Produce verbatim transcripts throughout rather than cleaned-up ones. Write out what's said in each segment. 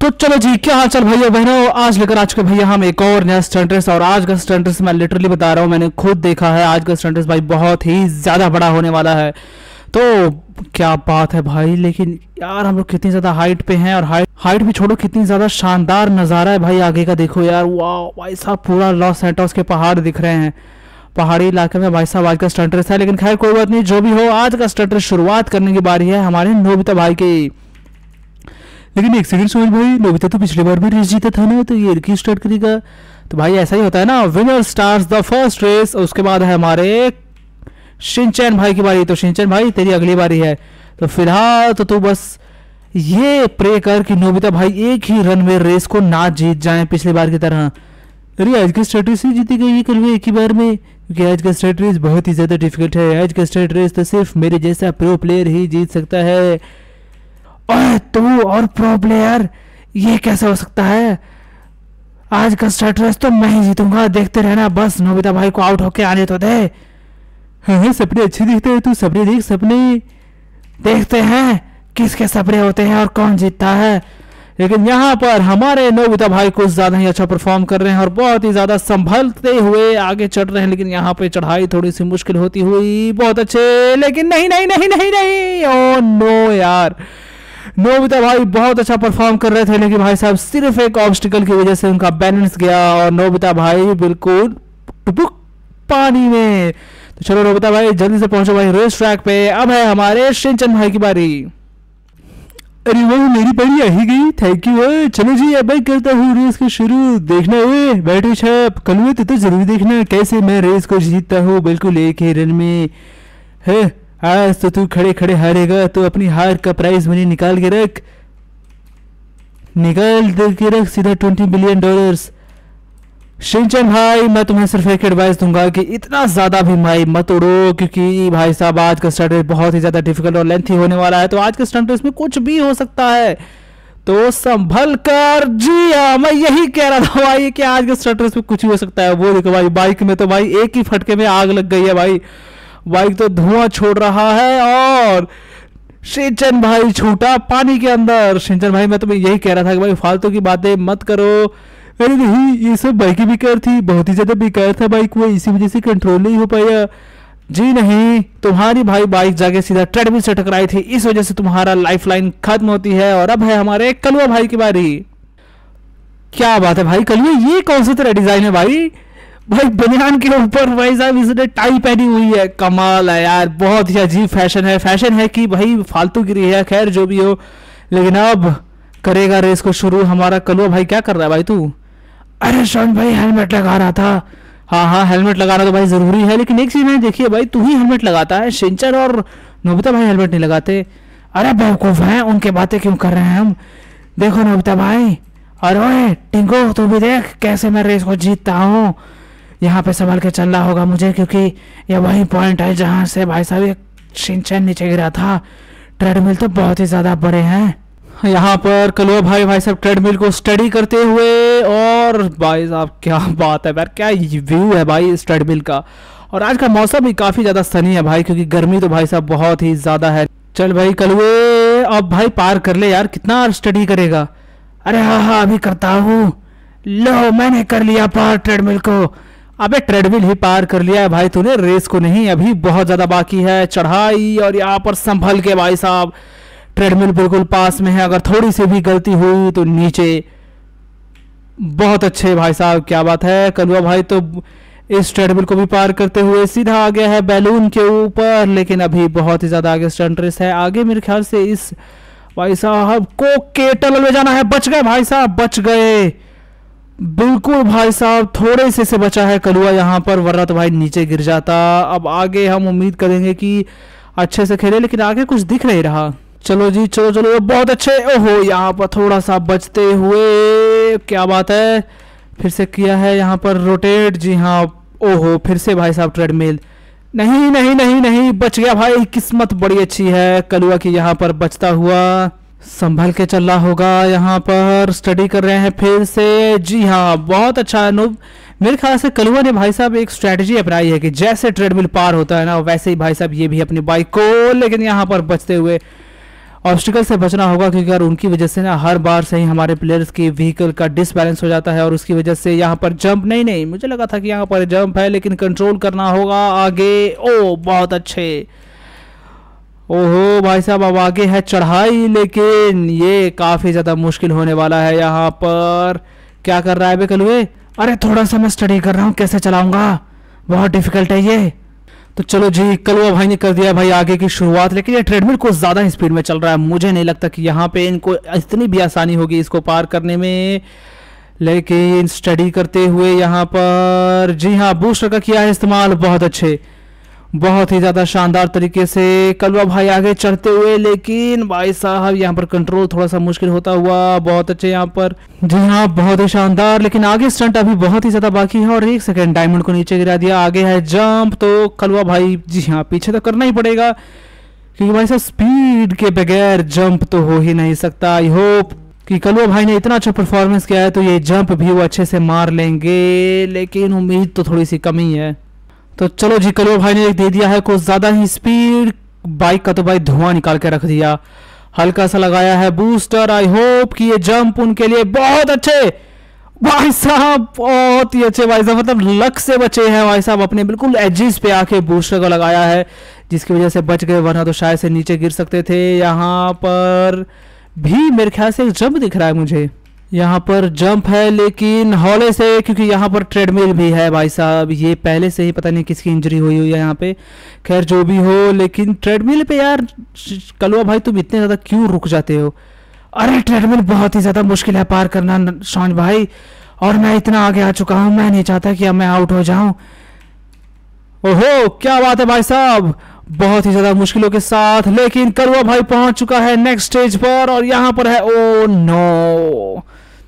तो चलो जी, क्या हाल चाल भैया बहनों। आज लेकर आ चुके भैया हम एक और नया स्टंट रेस। और आज का स्टंट रेस मैं लिटरली बता रहा हूँ, मैंने खुद देखा है। आज का स्टंट रेस भाई बहुत ही ज़्यादा बड़ा होने वाला है। तो क्या बात है भाई। लेकिन यार हम लोग कितनी ज़्यादा हाइट पे हैं, और हाइट हाइट भी छोड़ो, कितनी ज़्यादा शानदार नज़ारा है भाई आगे का। देखो यार, वाह भाई साहब, पूरा लॉस सैंटोस के पहाड़ दिख रहे हैं। पहाड़ी इलाके में भाई साहब आज का स्टंट रेस है। लेकिन खैर कोई बात नहीं, जो भी हो, आज का स्टंट रेस शुरुआत करने की बारी है हमारे नोबिता भाई की। लेकिन एक सेकंड सोच भाई, नोबिता तो पिछली बार भी रेस जीता था ना, तो ये की स्टार्ट करेगा। तो भाई ऐसा ही होता है ना, winner starts the first race. उसके बाद है हमारे शिनचैन भाई की बारी। तो शिनचैन भाई तेरी अगली बारी है। तो फिलहाल तो तू बस ये प्रे कर कि नोबिता भाई एक ही रन में रेस को ना जीत जाए पिछली बार की तरह। अरे आज का स्टार्ट रेस ही जीती गई कल एक ही बार में, क्योंकि आज का स्टार्ट रेस बहुत ही ज़्यादा डिफिकल्ट है। आज का स्टार्ट रेस तो सिर्फ मेरे जैसा प्रो प्लेयर ही जीत सकता है। ओए तू और प्रो प्लेयर, ये कैसे हो सकता है? आज का स्टार्ट रेस तो मैं ही जीतूंगा, देखते रहना। बस नोबिता भाई को आउट होके आने तो दे। हाँ, सपने अच्छे दिखते हैं, तू सपने देख। सपने देखते हैं किसके सपने होते हैं और कौन जीतता है। लेकिन यहाँ पर हमारे नोबिता भाई कुछ ज़्यादा ही अच्छा परफॉर्म कर रहे हैं और बहुत ही ज़्यादा संभलते हुए आगे चढ़ रहे हैं। लेकिन यहाँ पे चढ़ाई थोड़ी सी मुश्किल होती हुई। बहुत अच्छे, लेकिन नहीं नहीं नहीं नहीं नहीं, ओ नो यार, नोबिता भाई बहुत अच्छा परफॉर्म कर रहे थे, लेकिन भाई साहब सिर्फ एक ऑब्स्टिकल की वजह से उनका बैलेंस गया और नोबिता भाई बिल्कुल टुपुक पानी में। तो चलो नोबिता भाई जल्दी से पहुंचो भाई रेस ट्रैक पे। अब है हमारे शिनचैन भाई की बारी। अरे वो मेरी बारी आ ही गई, थैंक यू। चलो जी अब भाई करता हूँ रेस को शुरू। देखना हुए बैटरी छाप कल तो, तो जरूर देखना कैसे मैं रेस को जीतता हूँ बिल्कुल एक ही रन में है। आज तो तू खड़े खड़े हारेगा, तो अपनी हार का प्राइज मनी निकाल के रख, निकाल दे के रख सीधा ट्वेंटी बिलियन डॉलर्स। शिनचैन भाई मैं तुम्हें सिर्फ एक एडवाइस दूंगा कि इतना ज़्यादा भी माई मत उड़ो, क्योंकि भाई साहब आज का स्टंट रेस बहुत ही ज़्यादा डिफिकल्ट और लेंथी होने वाला है। तो आज के स्टंट रेस में कुछ भी हो सकता है, तो संभल कर। जी हाँ, मैं यही कह रहा था भाई कि आज के स्टंट रेस में कुछ भी हो सकता है। वो देखो भाई, बाइक में तो भाई एक ही फटके में आग लग गई है भाई। बाइक तो धुआं छोड़ रहा है और शिनचैन भाई छूटा पानी के अंदर। शिनचैन भाई मैं तुम्हें यही कह रहा था कि भाई फालतू की बातें मत करो। अरे नहीं, ये सब बाइक बेकार थी, बहुत ही ज़्यादा बेकार था बाइक, वो इसी वजह से कंट्रोल नहीं हो पाया। जी नहीं, तुम्हारी भाई बाइक जाके सीधा ट्रेडमिल से टकराई थी, इस वजह से तुम्हारा लाइफ लाइन खत्म होती है। और अब है हमारे कलुआ भाई की बारी। क्या बात है भाई कलुआ, ये कौन सा तेरा डिजाइन है भाई? भाई बनियान के ऊपर भाई साहब इसने टाई पहनी हुई है, कमाल है यार, बहुत ही अजीब फैशन है। फैशन है कि भाई फालतू गिरी है, खैर जो भी हो। लेकिन अब करेगा रेस को शुरू हमारा कलुआ भाई। क्या कर रहा है भाई तू? अरे शौन भाई हेलमेट लगा रहा था। हाँ हाँ, हेलमेट लगाना तो भाई जरूरी है, लेकिन एक चीज मैंने देखी है भाई, तू ही हेलमेट लगाता है, शिनचैन और नोबिता भाई हेलमेट नहीं लगाते। अरे बेवकूफ है, उनके बातें क्यों कर रहे हैं हम? देखो नोबिता भाई, और ओए टिंको तू भी देख कैसे मैं रेस को जीतता हूँ। यहाँ पे संभाल के चलना होगा मुझे, क्योंकि ये वही पॉइंट है जहाँ से भाई साहब एक शिनचैन नीचे गिरा था। ट्रेडमिल तो बहुत ही ज़्यादा बड़े हैं। यहाँ पर कलुआ भाई भाई साहब ट्रेडमिल को स्टडी करते हुए, और भाई साहब क्या बात है यार, क्या व्यू है भाई इस ट्रेडमिल का। और आज का मौसम भी काफ़ी ज़्यादा सनी है भाई, क्योंकि गर्मी तो भाई साहब बहुत ही ज़्यादा है। चल भाई कलुए अब भाई पार कर ले यार, कितना स्टडी करेगा? अरे हाँ हाँ अभी करता हूँ। लो मैंने कर लिया पार ट्रेडमिल को। अबे ट्रेडमिल ही पार कर लिया है भाई तूने, रेस को नहीं। अभी बहुत ज़्यादा बाकी है चढ़ाई, और यहाँ पर संभल के भाई साहब, ट्रेडमिल बिल्कुल पास में है, अगर थोड़ी सी भी गलती हुई तो नीचे। बहुत अच्छे भाई साहब, क्या बात है। कलुआ भाई तो इस ट्रेडमिल को भी पार करते हुए सीधा आ गया है बैलून के ऊपर। लेकिन अभी बहुत ही ज़्यादा आगे स्टंट रेस है। आगे मेरे ख्याल से इस भाई साहब को के टनल में जाना है। बच गए भाई साहब, बच गए बिल्कुल भाई साहब, थोड़े से से बचा है कलुआ यहाँ पर, वरना तो भाई नीचे गिर जाता। अब आगे हम उम्मीद करेंगे कि अच्छे से खेले, लेकिन आगे कुछ दिख नहीं रहा। चलो जी चलो चलो, बहुत अच्छे। ओहो यहाँ पर थोड़ा सा बचते हुए, क्या बात है, फिर से किया है यहाँ पर रोटेट। जी हाँ, ओहो फिर से भाई साहब ट्रेडमिल। नहीं नहीं नहीं नहीं, बच गया भाई, किस्मत बड़ी अच्छी है कलुआ की यहाँ पर बचता हुआ। संभल के चलना होगा, यहाँ पर स्टडी कर रहे हैं फिर से। जी हाँ बहुत अच्छा। नो मेरे ख्याल से कलुआ ने भाई साहब एक स्ट्रेटजी अपनाई है कि जैसे ट्रेडमिल पार होता है ना, वैसे ही भाई साहब ये भी अपनी बाइक को, लेकिन यहाँ पर बचते हुए ऑब्स्टिकल से बचना होगा, क्योंकि यार उनकी वजह से ना हर बार से ही हमारे प्लेयर्स की व्हीकल का डिसबैलेंस हो जाता है और उसकी वजह से यहाँ पर जंप नहीं नहीं मुझे लगा था कि यहाँ पर जंप है, लेकिन कंट्रोल करना होगा आगे। ओ बहुत अच्छे, ओहो भाई साहब अब आगे है चढ़ाई, लेकिन ये काफ़ी ज़्यादा मुश्किल होने वाला है। यहाँ पर क्या कर रहा है बे कलुए? अरे थोड़ा सा मैं स्टडी कर रहा हूँ, कैसे चलाऊंगा, बहुत डिफिकल्ट है ये। तो चलो जी, कलुआ भाई ने कर दिया भाई आगे की शुरुआत, लेकिन ये ट्रेडमिल कुछ ज़्यादा स्पीड में चल रहा है। मुझे नहीं लगता कि यहाँ पे इनको इतनी भी आसानी होगी इसको पार करने में, लेकिन स्टडी करते हुए यहाँ पर जी हाँ बूस्टर का किया है इस्तेमाल, बहुत अच्छे, बहुत ही ज़्यादा शानदार तरीके से कलुआ भाई आगे चढ़ते हुए, लेकिन भाई साहब यहाँ पर कंट्रोल थोड़ा सा मुश्किल होता हुआ। बहुत अच्छे यहाँ पर, जी हाँ बहुत ही शानदार, लेकिन आगे स्टंट अभी बहुत ही ज़्यादा बाकी है। और एक सेकंड, डायमंड को नीचे गिरा दिया, आगे है जंप, तो कलुआ भाई जी हाँ पीछे तो करना ही पड़ेगा, क्योंकि भाई साहब स्पीड के बगैर जंप तो हो ही नहीं सकता। आई होप कि कलुआ भाई ने इतना अच्छा परफॉर्मेंस किया है तो ये जंप भी वो अच्छे से मार लेंगे, लेकिन उम्मीद तो थोड़ी सी कमी है। तो चलो जी, कलुआ भाई ने एक दे दिया है कुछ ज़्यादा ही स्पीड, बाइक का तो भाई धुआं निकाल के रख दिया, हल्का सा लगाया है बूस्टर। आई होप कि ये जंप उनके लिए बहुत अच्छे, भाई साहब बहुत ही अच्छे भाई साहब, मतलब लक से बचे हैं भाई साहब, अपने बिल्कुल एजिस पे आके बूस्टर को लगाया है, जिसकी वजह से बच गए, वरना तो शायद से नीचे गिर सकते थे। यहाँ पर भी मेरे ख्याल से एक जंप दिख रहा है मुझे, यहाँ पर जंप है लेकिन हौले से, क्योंकि यहाँ पर ट्रेडमिल भी है भाई साहब, ये पहले से ही पता नहीं किसकी इंजरी हुई हुई है यहाँ पे। खैर जो भी हो, लेकिन ट्रेडमिल पे यार कलुआ भाई तुम इतने ज़्यादा क्यों रुक जाते हो? अरे ट्रेडमिल बहुत ही ज़्यादा मुश्किल है पार करना शौन भाई, और मैं इतना आगे आ चुका हूँ, मैं नहीं चाहता कि अब मैं आउट हो जाऊँ। ओहो क्या बात है भाई साहब, बहुत ही ज़्यादा मुश्किलों के साथ, लेकिन कलुआ भाई पहुँच चुका है नेक्स्ट स्टेज पर, और यहाँ पर है ओ नो,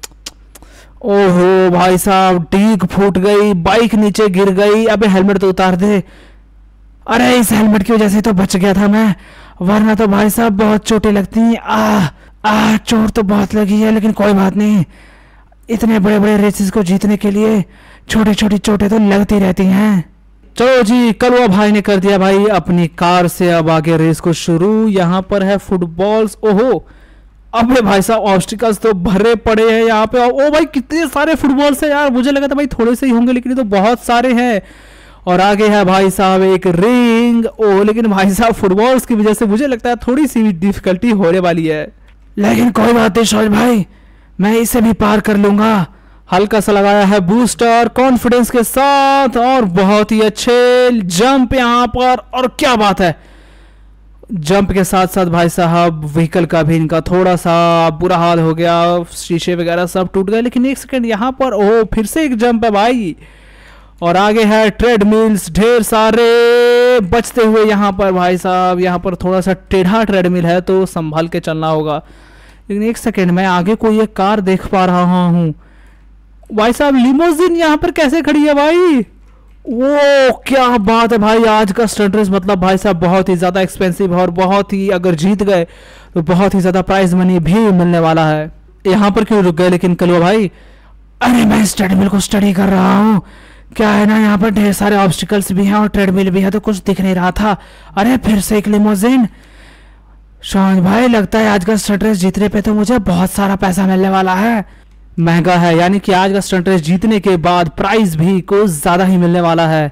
ओहो भाई साहब डीग फूट गई, बाइक नीचे गिर गई। अबे हेलमेट तो उतार दे, अरे इस हेलमेट की वजह से तो बच गया था मैं, वरना तो भाई साहब बहुत चोटें लगती हैं। आ आ चोट तो बहुत लगी है, लेकिन कोई बात नहीं, इतने बड़े बड़े रेसेस को जीतने के लिए छोटी छोटी चोटें तो लगती रहती हैं। चलो जी, कलुआ भाई ने कर दिया भाई अपनी कार से अब आगे रेस को शुरू। यहाँ पर है फुटबॉल्स, ओहो अबे भाई साहब ऑब्स्टिकल्स तो भरे पड़े हैं यहाँ पे। ओ भाई कितने सारे फुटबॉल्स हैं यार, मुझे लगा था भाई थोड़े से ही होंगे, लेकिन ये तो बहुत सारे हैं। और आगे है भाई साहब एक रिंग, ओ लेकिन भाई साहब फुटबॉल्स की वजह से मुझे लगता है थोड़ी सी भी डिफिकल्टी होने वाली है, लेकिन कोई बात नहीं शौर्य भाई, मैं इसे भी पार कर लूंगा। हल्का सा लगाया है बूस्टर कॉन्फिडेंस के साथ, और बहुत ही अच्छे जंप यहाँ पर, और क्या बात है, जंप के साथ साथ भाई साहब व्हीकल का भी इनका थोड़ा सा बुरा हाल हो गया, शीशे वगैरह सब टूट गए। लेकिन एक सेकंड, यहाँ पर ओह फिर से एक जंप है भाई, और आगे है ट्रेडमिल्स ढेर सारे बचते हुए। यहाँ पर भाई साहब यहाँ पर थोड़ा सा टेढ़ा ट्रेडमिल है तो संभाल के चलना होगा। लेकिन एक सेकंड, मैं आगे कोई एक कार देख पा रहा हूँ भाई साहब, लिमोजिन यहाँ पर कैसे खड़ी है भाई? वो क्या बात है भाई, आज का स्टंट रेस मतलब भाई साहब बहुत ही ज़्यादा एक्सपेंसिव है, और बहुत ही अगर जीत गए तो बहुत ही ज़्यादा प्राइज मनी भी मिलने वाला है। यहाँ पर क्यों रुक गए लेकिन कलुआ भाई? अरे मैं इस ट्रेडमिल को स्टडी कर रहा हूँ, क्या है ना यहाँ पर ढेर सारे ऑब्स्टिकल्स भी हैं और ट्रेडमिल भी है, तो कुछ दिख नहीं रहा था। अरे फिर से एक लिमोजिन। शौन भाई लगता है आज का स्टंट रेस जीतने पे तो मुझे बहुत सारा पैसा मिलने वाला है, महंगा है, यानी कि आज का स्टंट रेस जीतने के बाद प्राइस भी कुछ ज़्यादा ही मिलने वाला है।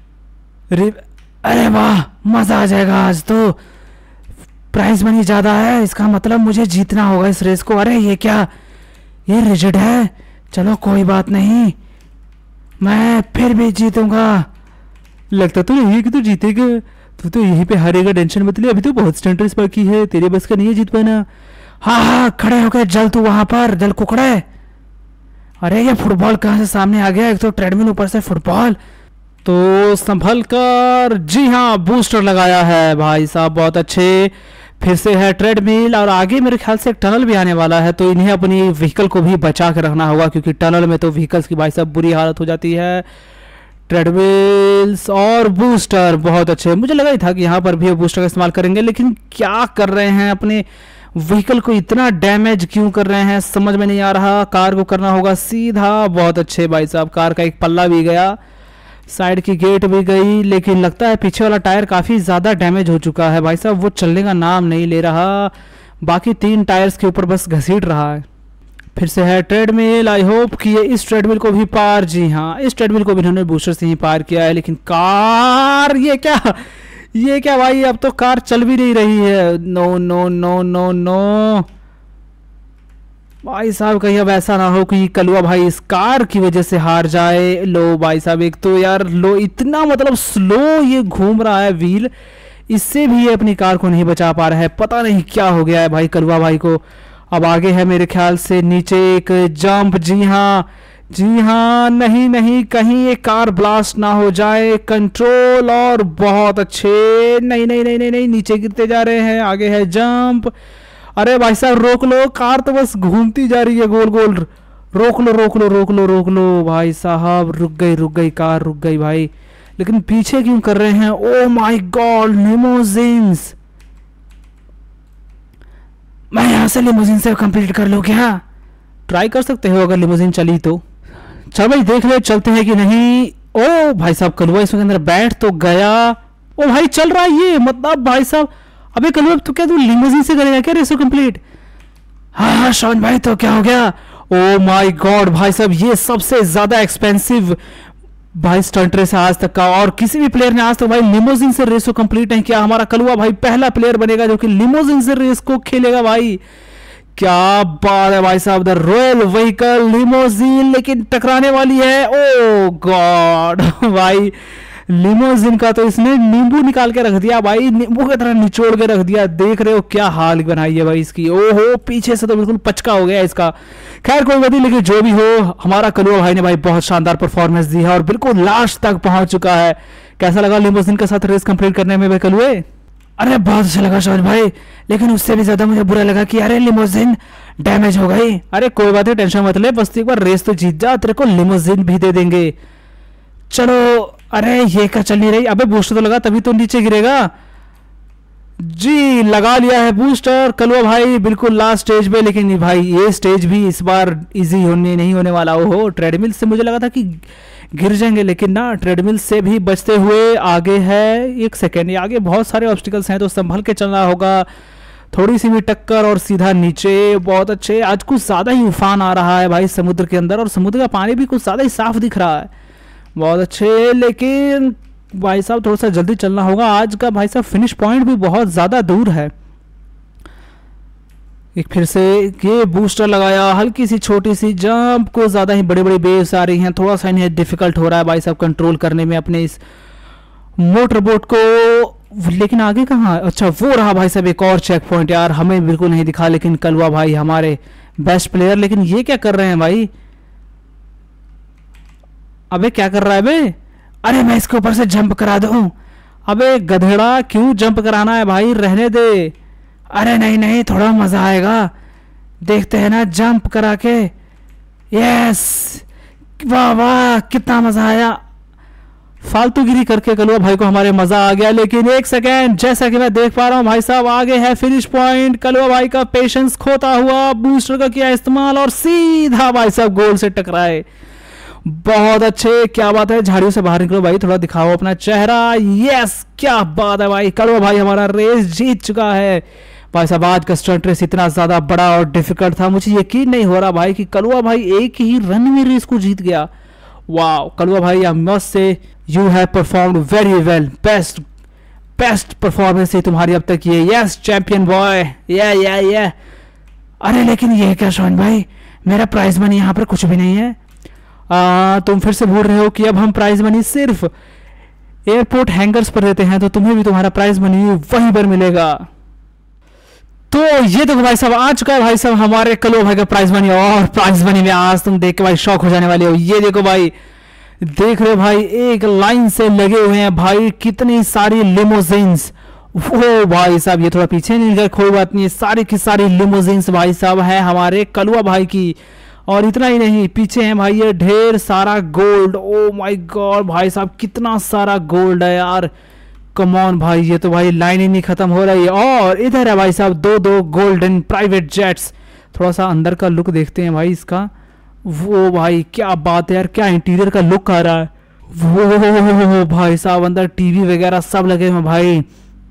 अरे वाह मज़ा आ जाएगा, आज तो प्राइस मनी ज़्यादा है, इसका मतलब मुझे जीतना होगा इस रेस को। अरे ये क्या, ये रिजिड है, चलो कोई बात नहीं, मैं फिर भी जीतूंगा। लगता तो यही कि तू जीतेगा, तू तो यहीं पे हारेगा, टेंशन मत ले, अभी तो बहुत स्टंट रेस बाकी है, तेरे बस का नहीं है जीत पाना। हाँ हाँ खड़े हो गए, जल तू वहां पर, जल कुकड़े। अरे ये फुटबॉल कहाँ से सामने आ गया, एक तो ट्रेडमिल ऊपर से फुटबॉल, तो संभल कर। जी हाँ बूस्टर लगाया है भाई साहब, बहुत अच्छे। फिर से है ट्रेडमिल, और आगे मेरे ख्याल से एक टनल भी आने वाला है, तो इन्हें अपनी व्हीकल को भी बचा के रखना होगा, क्योंकि टनल में तो व्हीकल्स की भाई साहब बुरी हालत हो जाती है। ट्रेडमिल्स और बूस्टर बहुत अच्छे, मुझे लगा ही था कि यहाँ पर भी बूस्टर का इस्तेमाल करेंगे, लेकिन क्या कर रहे हैं, अपने व्हीकल को इतना डैमेज क्यों कर रहे हैं समझ में नहीं आ रहा। कार को करना होगा सीधा, बहुत अच्छे भाई साहब, कार का एक पल्ला भी गया, साइड की गेट भी गई, लेकिन लगता है पीछे वाला टायर काफ़ी ज़्यादा डैमेज हो चुका है भाई साहब, वो चलने का नाम नहीं ले रहा। बाकी तीन टायर्स के ऊपर बस घसीट रहा है। फिर से है ट्रेडमिल। आई होप कि ये इस ट्रेडमिल को भी पार, जी हाँ इस ट्रेडमिल को भी इन्होंने बूस्टर से ही पार किया है। लेकिन कार, ये क्या ये क्या भाई, अब तो कार चल भी नहीं रही है। No no no no no भाई साहब, कहीं अब ऐसा ना हो कि कलवा भाई इस कार की वजह से हार जाए। लो भाई साहब, एक तो यार लो इतना मतलब स्लो ये घूम रहा है व्हील, इससे भी ये अपनी कार को नहीं बचा पा रहा है। पता नहीं क्या हो गया है भाई कलवा भाई को। अब आगे है मेरे ख्याल से नीचे एक जंप, जी हाँ जी हाँ, नहीं नहीं कहीं ये कार ब्लास्ट ना हो जाए। कंट्रोल, और बहुत अच्छे, नहीं नहीं नहीं नहीं नहीं नीचे गिरते जा रहे हैं। आगे है जंप। अरे भाई साहब रोक लो, कार तो बस घूमती जा रही है गोल गोल। रोक लो रोक लो रोक लो रोक लो भाई साहब, रुक गई रुक गई कार, रुक गई भाई। लेकिन पीछे क्यों कर रहे हैं? Oh my God, limousines. मैं यहाँ से लिमोजिन से कंप्लीट कर लो क्या? ट्राई कर सकते हो अगर लिमोजिन चली तो। चल भाई देख ले चलते हैं कि नहीं। ओ भाई साहब कलवा इसमें अंदर बैठ तो गया। ओ भाई चल रहा है ये, मतलब भाई साहब। अबे कलवा तो क्या तू लिमोजिन से करेगा क्या रेसो कंप्लीट? हाँ हाँ शौन भाई, तो क्या हो गया? ओ माय गॉड भाई साहब, ये सबसे ज्यादा एक्सपेंसिव भाई स्टंट रेस है आज तक का, और किसी भी प्लेयर ने आज तक भाई लिमोजिन से रेस को कंप्लीट नहीं किया। हमारा कलवा भाई पहला प्लेयर बनेगा जो कि लिमोजिन से रेस को खेलेगा भाई। क्या बात है भाई साहब, द रॉयल व्हीकल लिमोजिन लेकिन टकराने वाली है। ओ गॉड भाई, लिमोजिन का तो इसने नींबू निकाल के रख दिया भाई, नींबू की तरह निचोड़ के रख दिया। देख रहे हो क्या हाल बनाई है भाई इसकी। ओहो पीछे से तो बिल्कुल पचका हो गया इसका। खैर कोई बात नहीं, लेकिन जो भी हो हमारा कलवा भाई ने भाई बहुत शानदार परफॉर्मेंस दी है और बिल्कुल लास्ट तक पहुंच चुका है। कैसा लगा लिमोजिन के साथ रेस कंप्लीट करने में भाई कलवे? अरे बहुत अच्छा लगा शौन भाई, लेकिन उससे भी ज्यादा मुझे बुरा लगा कि अरे लिमोजिन डैमेज हो गई। अरे कोई बात नहीं, टेंशन मत ले, बस एक बार रेस तो जीत जा, तेरे को लिमोजिन भी दे देंगे। चलो। अरे ये क्या चल नहीं रही? अबे बूस्टर तो लगा तभी तो नीचे गिरेगा। जी लगा लिया है बूस्टर कलवा भाई बिल्कुल लास्ट स्टेज पे। लेकिन भाई ये स्टेज भी इस बार इजी होने नहीं होने वाला। हो ट्रेडमिल से मुझे लगा था कि गिर जाएंगे, लेकिन ना ट्रेडमिल से भी बचते हुए आगे है। एक सेकेंड, ये आगे बहुत सारे ऑब्स्टिकल्स हैं तो संभल के चलना होगा। थोड़ी सी भी टक्कर और सीधा नीचे। बहुत अच्छे, आज कुछ ज़्यादा ही उफान आ रहा है भाई समुद्र के अंदर, और समुद्र का पानी भी कुछ ज़्यादा ही साफ दिख रहा है। बहुत अच्छे, लेकिन भाई साहब थोड़ा सा जल्दी चलना होगा। आज का भाई साहब फिनिश पॉइंट भी बहुत ज़्यादा दूर है। एक फिर से ये बूस्टर लगाया, हल्की सी छोटी सी जंप को, ज़्यादा ही बड़ी बड़ी वेव्स आ रही हैं, थोड़ा सा इन्हें डिफिकल्ट हो रहा है भाई साहब कंट्रोल करने में अपने इस मोटर बोट को। लेकिन आगे कहाँ? अच्छा वो रहा भाई साहब एक और चेक पॉइंट। यार हमें बिल्कुल नहीं दिखा, लेकिन कलवा भाई हमारे बेस्ट प्लेयर। लेकिन ये क्या कर रहे हैं भाई? अबे क्या कर रहा है बे? अरे मैं इसके ऊपर से जंप करा दूं। अबे गधेड़ा, क्यों जंप कराना है भाई, रहने दे। अरे नहीं नहीं, थोड़ा मजा आएगा, देखते हैं ना जंप करा के। यस, वाह वाह कितना मजा आया। फालतूगिरी करके कलवा भाई को हमारे मजा आ गया। लेकिन एक सेकेंड, जैसा कि मैं देख पा रहा हूँ भाई साहब आगे है फिनिश पॉइंट। कलवा भाई का पेशेंस खोता हुआ बूस्टर का किया इस्तेमाल और सीधा भाई साहब गोल से टकराए। बहुत अच्छे, क्या बात है। झाड़ियों से बाहर निकलो भाई, थोड़ा दिखाओ अपना चेहरा। यस, क्या बात है भाई, कलवा भाई हमारा रेस जीत चुका है। भाई साहब आज का स्टंट रेस इतना ज्यादा बड़ा और डिफिकल्ट था, मुझे यकीन नहीं हो रहा भाई कि कलवा भाई एक ही रन में रेस को जीत गया। वाओ कलवा भाई, I must say you have performed very well. Best best performance है तुम्हारी अब तक ये। यस चैंपियन बॉय, या या या। अरे लेकिन ये क्या शौन भाई, मेरा प्राइज मनी यहाँ पर कुछ भी नहीं है। आ, तुम फिर से भूल रहे हो कि अब हम प्राइज मनी सिर्फ एयरपोर्ट हैंगर्स पर देते हैं, तो तुम्हें भी तुम्हारा प्राइज मनी वहीं पर मिलेगा। तो ये देखो भाई साहब आ चुका है भाई साहब हमारे कलवा भाई का प्राइज मनी। और प्राइज मनी में आज तुम देख के भाई शॉक हो जाने वाले हो। ये देखो भाई, देख रहे हो भाई एक लाइन से लगे हुए हैं भाई कितनी सारी लिमोजिन्स। वो भाई साहब ये थोड़ा पीछे नहीं गए, कोई बात नहीं, सारी की सारी लिमोजिन्स भाई साहब है हमारे कलवा भाई की। और इतना ही नहीं, पीछे है भाई ये ढेर सारा गोल्ड। ओ माय गॉड भाई साहब कितना सारा गोल्ड है यार, कम ऑन भाई, ये तो भाई लाइन ही नहीं खत्म हो रही है। और इधर है भाई साहब दो दो गोल्डन प्राइवेट जेट्स। थोड़ा सा अंदर का लुक देखते हैं भाई इसका। वो भाई क्या बात है यार, क्या इंटीरियर का लुक आ रहा है। वो भाई साहब अंदर टीवी वगैरह सब लगे हुए भाई।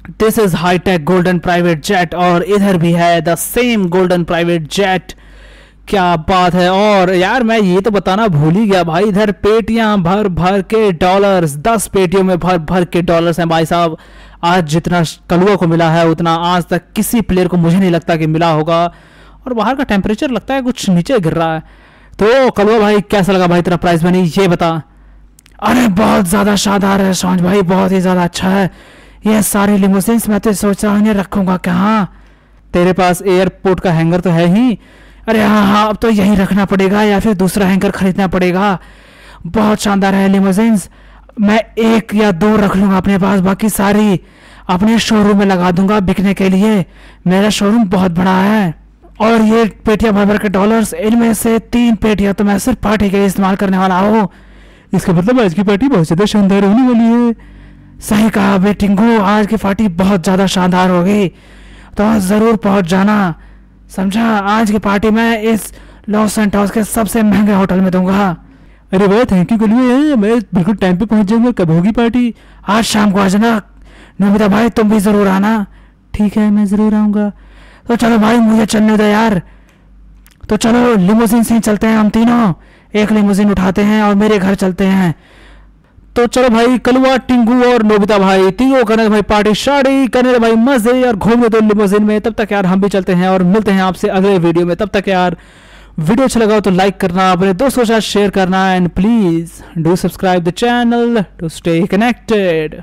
This is high tech golden private jet और इधर भी है the same golden private jet. क्या बात है। और यार मैं ये तो बताना भूल ही गया भाई, इधर पेटियां भर भर के डॉलर्स, दस पेटियों में भर भर के डॉलर्स हैं भाई साहब। आज जितना कलुआ को मिला है उतना आज तक किसी प्लेयर को मुझे नहीं लगता कि मिला होगा। और बाहर का टेम्परेचर लगता है कुछ नीचे गिर रहा है। तो कलुआ भाई कैसा लगा भाई तेरा प्राइस मनी, ये बता। अरे बहुत ज़्यादा शानदार है सोच भाई, बहुत ही ज़्यादा अच्छा है। ये सारे लिमोसिन्स मैं तो सोच रहा हूँ इन्हें रखूँगा कहाँ। तेरे पास एयरपोर्ट का हैंगर तो है ही। अरे हाँ हाँ, अब तो यही रखना पड़ेगा या फिर दूसरा हैंगर खरीदना पड़ेगा। बहुत शानदार है लिमोसिन्स। मैं एक या दो रख लूँगा अपने पास, बाकी सारी अपने शोरूम में लगा दूंगा बिकने के लिए। मेरा शोरूम बहुत बड़ा है। और ये पेटियाँ भर भर के डॉलर्स, इनमें से तीन पेटियाँ तो मैं सिर्फ पार्टी के लिए इस्तेमाल करने वाला हूँ। इसका मतलब आज की पार्टी बहुत ज़्यादा शानदार होने वाली है। सही कहा बे टिंगू, आज की पार्टी बहुत ज़्यादा शानदार होगी, तो ज़रूर पहुँच जाना, समझा। आज की पार्टी मैं इस लॉस सैंटोस के सबसे महंगे होटल में दूंगा। अरे वाह, थैंक यू कलुआ, मैं बिल्कुल टाइम पे पहुंच जाऊंगा। कब होगी पार्टी? आज शाम को आ जाना। नमिता भाई तुम भी ज़रूर आना। ठीक है, मैं ज़रूर आऊँगा। तो चलो भाई मुझे चलने दो यार। तो चलो लिमोजिन से ही चलते हैं हम तीनों, एक लिमोजिन उठाते हैं और मेरे घर चलते हैं। तो चलो भाई, कलुआ, टिंगू और नोबिता भाई तीनों करने भाई पार्टी शाड़ी, करने भाई मजे और घूमने दो लिमोजिन में। तब तक यार हम भी चलते हैं और मिलते हैं आपसे अगले वीडियो में। तब तक यार वीडियो अच्छा लगा तो लाइक करना, अपने दोस्तों के साथ शेयर करना, and please do subscribe the channel to stay connected.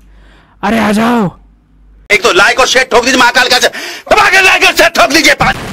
अरे आ जाओ, एक तो लाइक और शेयर ठोक दीजिए महाकाल का से, लाइक और शेयर ठोक दीजिए।